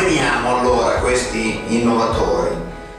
veniamo allora questi innovatori?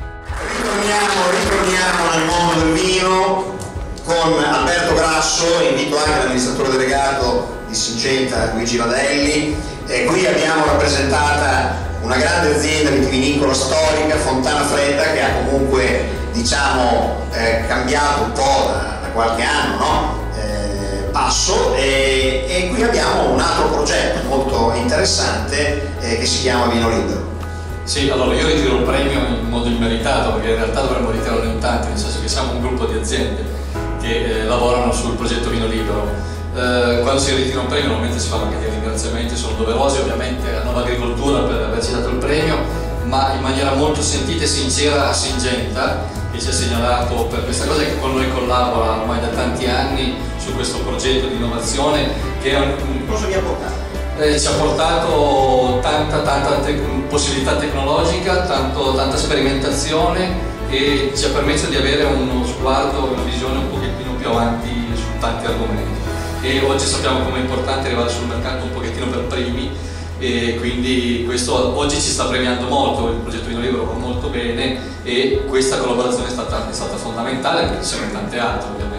Ritorniamo nel mondo del vino con Alberto Grasso, invito anche l'amministratore delegato di Syngenta Luigi Ladelli. Qui abbiamo rappresentata una grande azienda vitivinicola storica, Fontana Fredda, che ha comunque, diciamo, cambiato un po' da qualche anno, no? Passo, e qui abbiamo un altro progetto molto interessante che si chiama Vino Libero. Sì, allora io ritiro il premio in modo immeritato, perché in realtà dovremmo ritirarlo in tanti, nel senso che siamo un gruppo di aziende che lavorano sul progetto Vino Libero. Quando si ritira un premio normalmente si fanno anche dei ringraziamenti, sono doverosi ovviamente a Nuova Agricoltura per averci dato il premio, ma in maniera molto sentita e sincera a Syngenta, che ci ha segnalato per questa cosa, che con noi collabora ormai da tanti anni su questo progetto di innovazione che è cosa vi ha portato? Ci ha portato tanta possibilità tecnologica, tanta sperimentazione, e ci ha permesso di avere uno sguardo, una visione un pochettino più avanti su tanti argomenti. E oggi sappiamo come è importante arrivare sul mercato un pochettino per primi, e quindi questo oggi ci sta premiando molto. Il progetto Vino Libero va molto bene e questa collaborazione è stata fondamentale, perché ci sono tante altre ovviamente.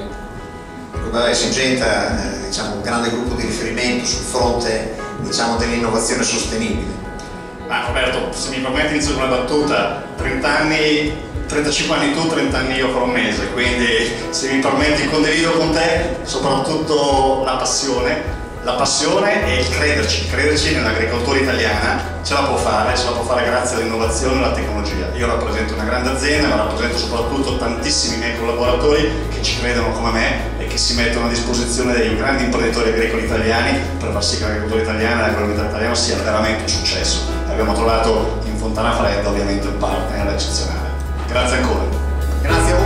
Syngenta è, diciamo, un grande gruppo di riferimento sul fronte, diciamo, dell'innovazione sostenibile. Ma Roberto, se mi permetti inizio con una battuta: 30 anni, 35 anni tu, 30 anni io fra un mese, quindi se mi permetti condivido con te soprattutto la passione e il crederci nell'agricoltura italiana. Ce la può fare grazie all'innovazione e alla tecnologia. Io rappresento una grande azienda, ma rappresento soprattutto tantissimi miei collaboratori che ci credono come me e che si mettono a disposizione dei grandi imprenditori agricoli italiani per far sì che l'agricoltura italiana e l'agroalimentare italiano sia veramente un successo. Abbiamo trovato in Fontana Fredda ovviamente un partner eccezionale. Grazie ancora. Grazie a voi.